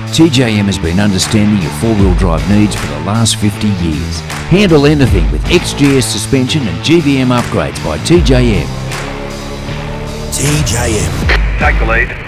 TJM has been understanding your four-wheel drive needs for the last 50 years. Handle anything with XGS Suspension and GVM upgrades by TJM. TJM. Take the lead.